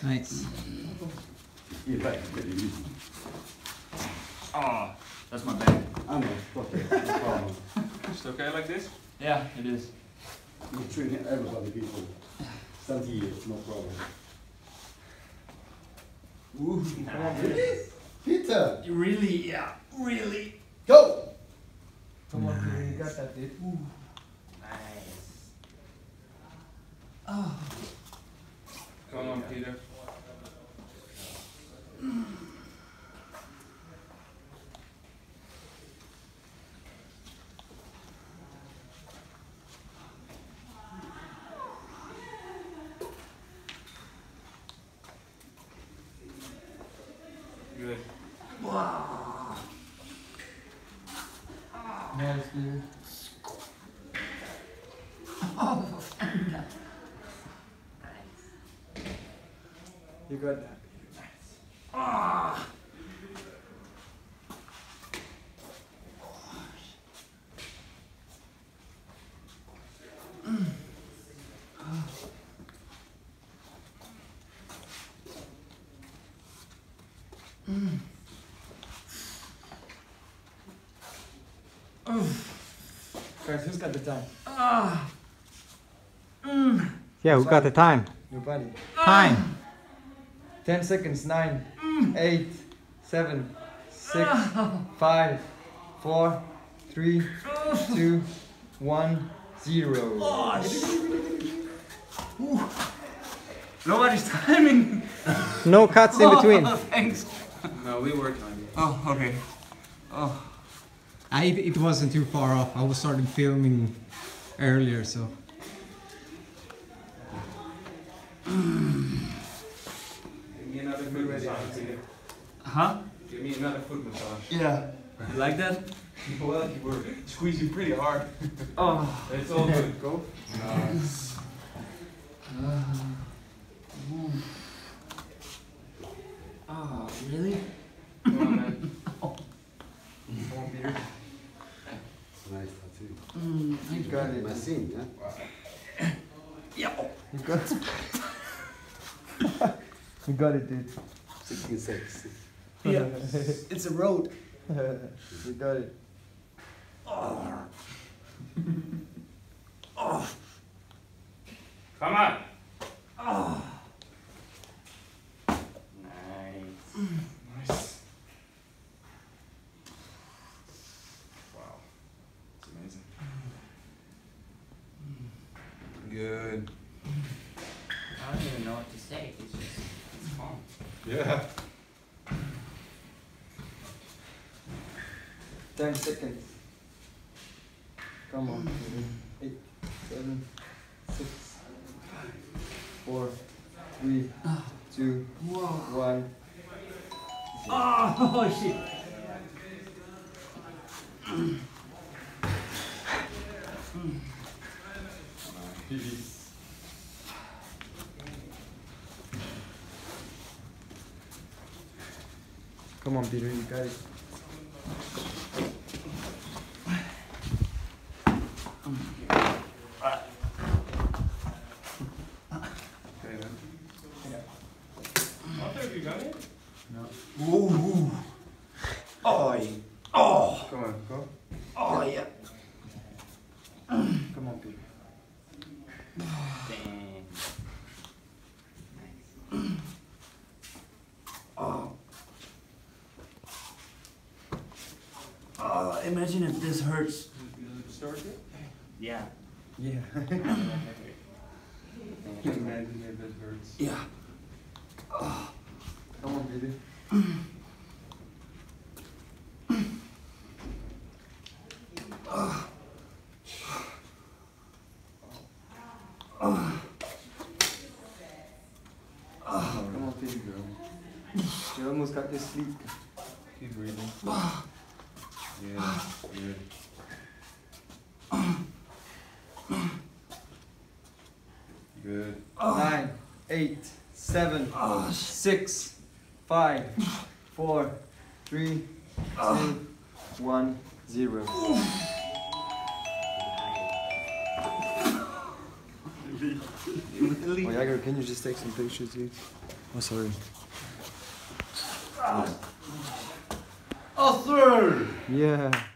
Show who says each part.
Speaker 1: Nice.
Speaker 2: Yeah, back. Pretty easy.
Speaker 3: Oh, that's my bag.
Speaker 2: I know. Okay. No problem.
Speaker 3: Is it okay like this? Yeah, it is.
Speaker 2: You train everybody, people. 70 years, no problem.
Speaker 3: Ooh,
Speaker 2: Really? Peter!
Speaker 3: really, yeah, really.
Speaker 2: Go!
Speaker 4: Come on, Peter, you got that, dude.
Speaker 3: Ooh. Nice. Oh. Come on, Peter. Good.
Speaker 4: Wow. Nice, Peter. You got that.
Speaker 3: Ah.
Speaker 4: Guys, who's got the time?
Speaker 1: Yeah, who got the time?
Speaker 4: Your buddy.
Speaker 1: Time.
Speaker 4: 10 seconds. 9, 8, 7, 6, 5, 4, 3, 2, 1, 0.
Speaker 3: Nobody's timing.
Speaker 1: No cuts in between.
Speaker 3: Thanks. No, we were timing. Oh, okay. Oh.
Speaker 1: It wasn't too far off. I was starting filming earlier, so.
Speaker 3: Give me another foot massage. Huh? Give me another foot massage.
Speaker 4: Yeah.
Speaker 3: You like that?
Speaker 4: Well, you were squeezing pretty hard.
Speaker 3: Oh.
Speaker 4: It's all good. Go.
Speaker 3: Nice. Oh, really?
Speaker 4: Come on, man. Come on, Peter.
Speaker 2: Nice tattoo.
Speaker 4: You got it.
Speaker 2: Machine, yeah?
Speaker 3: Yeah.
Speaker 4: You got it. You got it, dude.
Speaker 2: 66.
Speaker 3: Yeah. It's a road.
Speaker 4: You got it.
Speaker 3: Oh. Oh. Come on. Oh. Nice.
Speaker 4: Nice. Wow. It's amazing. Good.
Speaker 5: I don't even know what to say. It's just, it's fun.
Speaker 4: Yeah. 10 seconds. Come on. 8, 7, 6, 4, 3, 2, 1.
Speaker 5: Oh, shit.
Speaker 4: Come on, Peter, you got it. Okay, then.
Speaker 3: What have you got it?
Speaker 4: No.
Speaker 3: Ooh. Oh. Oh.
Speaker 4: Come on, go.
Speaker 3: Oh, yeah.
Speaker 4: Come on, Peter.
Speaker 5: Dang.
Speaker 3: Oh. Oh, imagine if this hurts.
Speaker 4: Start it?
Speaker 5: Yeah.
Speaker 4: Yeah. Imagine if it hurts.
Speaker 3: Yeah.
Speaker 4: Come on, Peter. Come on, Peter, girl. You almost got this sleep. Keep breathing. Yeah, good. Good. 9, 8, 7, 6, 5, 4, 3, 2, 1, 0. Oh, Jagger, can you just take some pictures, dude? Oh, sorry.
Speaker 2: Arthur!
Speaker 4: Yeah.